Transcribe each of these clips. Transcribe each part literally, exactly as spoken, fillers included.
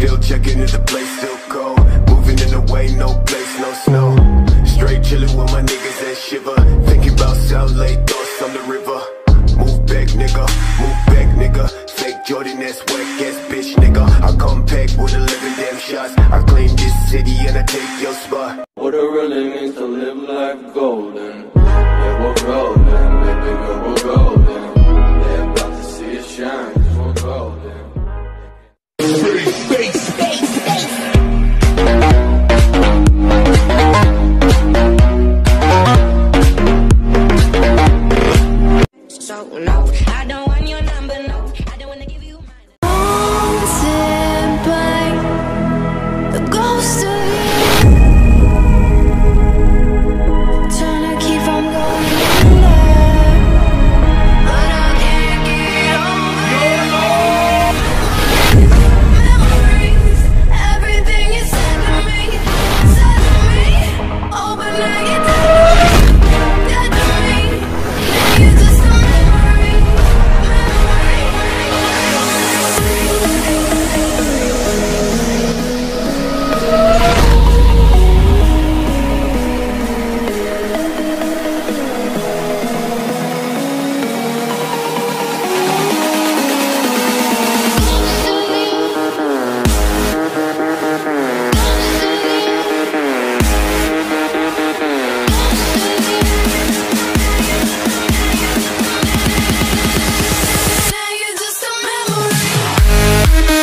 Still checking if the place still cold. Moving in the way, no place, no snow. Straight chilling with my niggas that shiver. Thinking about South Lake, thoughts on the river. Move back, nigga, move back, nigga. Fake Jordan, that's whack ass bitch, nigga. I come back with eleven damn shots. I claim this city and I take your spot. What it really means to live life golden. Yeah, we're golden, baby girl, we're golden. They're about to see it shine, cause we're golden. Space, space, space. So no, I don't want your number, no. I don't wanna give you mine. Haunted by the ghost of you. Trying to keep from going there, but I can't get over it. Memories, everything you said to me, said to me. Oh, but now you're dead to me, dead to me. Now you're just a memory, now you're just a memory.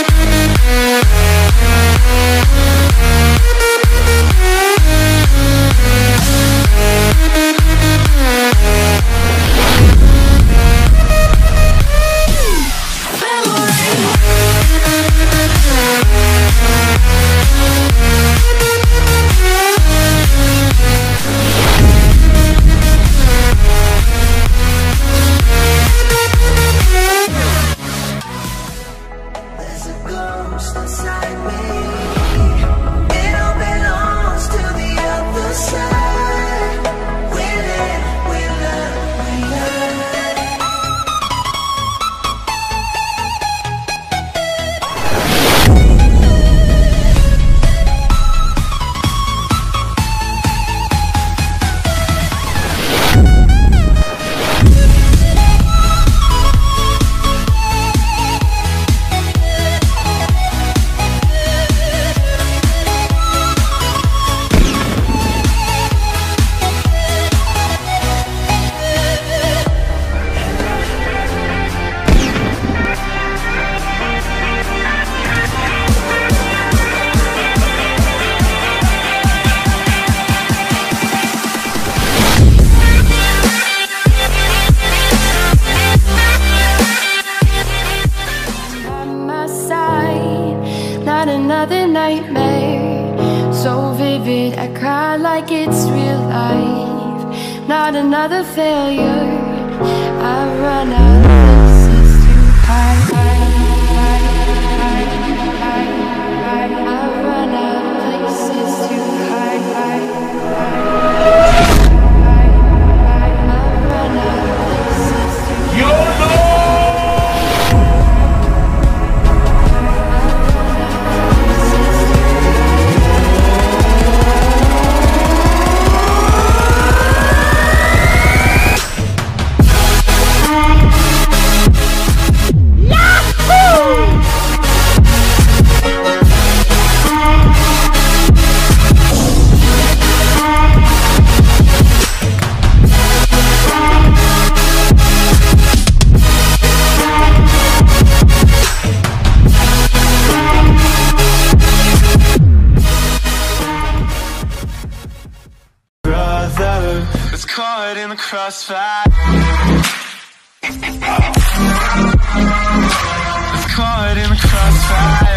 There's a ghost inside me. It all belongs to the other side. We live, we learn, we learn. By my side, not another nightmare. So vivid, I cry like it's real life. Not another failure. I run out of places to hide. I run out of places to hide. I run out of places to hide. Brother, it's caught in the crossfire. It's caught in the crossfire.